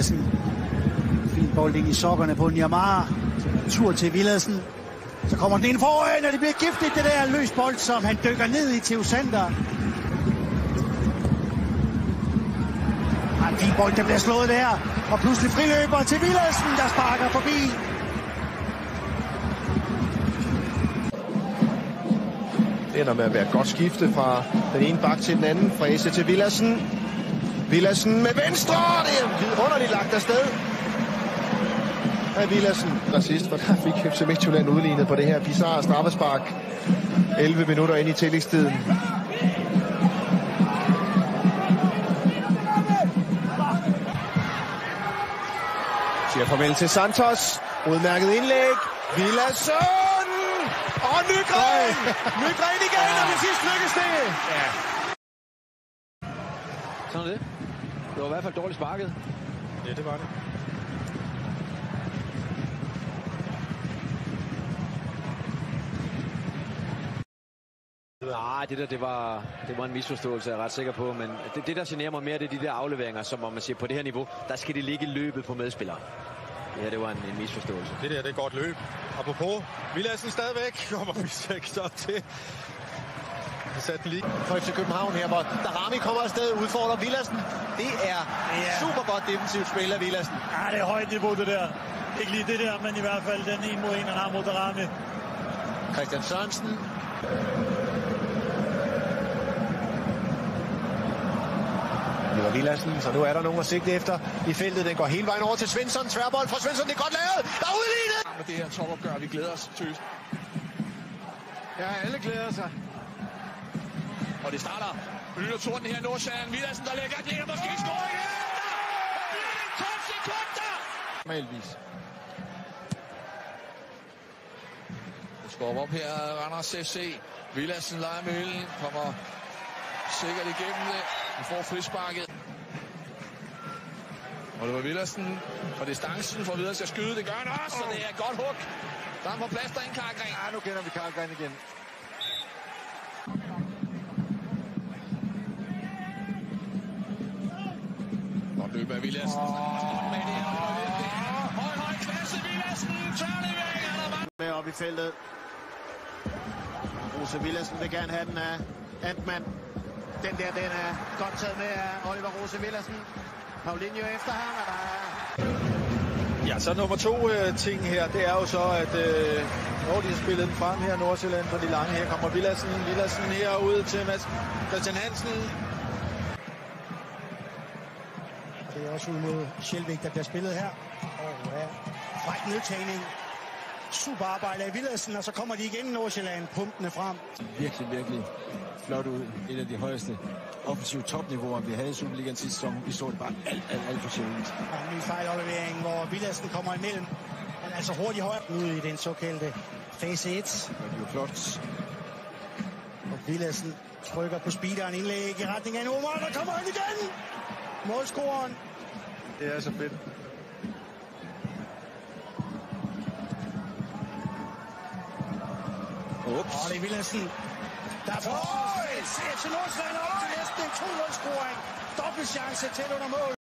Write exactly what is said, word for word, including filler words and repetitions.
Villadsen. Fin bold ind i sokkerne på Niamara. Tur til Villadsen. Så kommer den ind foran, og det bliver giftigt, det der løs bold, som han dykker ned i Theo Sander. En fin bold, der bliver slået der. Og pludselig friløber til Villadsen, der sparker forbi. Det ender med at være et godt skifte fra den ene bak til den anden. Fræse til Villadsen. Villadsen med venstre. Det er vidunderligt lagt afsted af Villadsen. Der sidst, for der fik F C Midtjylland udlignet på det her bizarre straffespark. elleve minutter ind i tillægstiden. Siger farvel til Santos. Udmærket indlæg. Villadsen! Og Nygren! Nygren igen, og det sidste lykkes det! Ja. Sådan er det. Det var i hvert fald dårligt sparket. Ja, det var det. Nej, det der, det var, det var en misforståelse, jeg er ret sikker på, men det, det der generer mig mere, det er de der afleveringer, som om man siger, på det her niveau, der skal det ligge i løbet på medspillere. Det her, det var en, en misforståelse. Det der, det er godt løb. Apropos, Villadsen stadigvæk. Kommer vi sikkert op til. Jeg satte den lige. For F C København her, hvor Darami kommer afsted og udfordrer Villadsen. Det er ja. super godt defensivt spil af Villadsen. Ja, det er højt niveau, det der. Ikke lige det der, men i hvert fald den en mod en, han har mod Darami. Christian Sørensen. Det var Villadsen, så nu er der nogen at sigte efter i feltet. Den går hele vejen over til Svensson. Tværbold fra Svensson, det er godt lavet. Der er udlignet! Med det her topopgør, vi glæder os til. Ja, alle glæder sig. Og det starter. Lytter Torden her, Nordsjælland. Villadsen, der lægger det her, måske scorer igen! tolv sekunder! Malvis. Det skubber op her, Randers F C. Villadsen leger med hylden, kommer sikkert igennem det. Vi får frisparket. Og det var Villadsen på distancen for videre til at skyde. Det gør han også, og det er et godt hug. Der er på plads derinde, Karlgren. Ja, nu kender vi Karlgren igen. Og løber af Villadsen. Med det her, høj, høj klasse, Villadsen. Tørlevering. Med op i feltet. Rose Villadsen vil gerne have den af Antmann. Den der, den er godt taget med af Oliver Rose Villadsen. Paulinho efter ham, og der er... Ja, så nummer to øh, ting her, det er jo så, at øh, når de har spillet den frem her, Nordsjælland på de lange, her kommer Villadsen, Villadsen herud til Mads Christian Hansen. Det er også ud mod Skjelvik, der bliver spillet her. Og ja, fræk nedtagning. Super arbejde af Villadsen, og så kommer de igen Nordsjælland pumpende frem. Virkelig, virkelig flot ud. Et af de højeste offensive topniveauer, vi havde i Superligaen sidste sæson. Vi så det bare alt, alt, alt for sjældent. Og en ny fejlaflevering, hvor Villadsen kommer imellem. Han er altså hurtigt højt ud i den såkaldte fase et. Og det er jo flot. Og Villadsen trykker på speederen indlæg i retning af en Omar, der kommer han igen! Målscoren. Det er så fedt. Ups. Og det er Villadsen. Der er for F C Nordsjælland op til næsten en to nul-scoring. Dobbelt chance tæt under mål.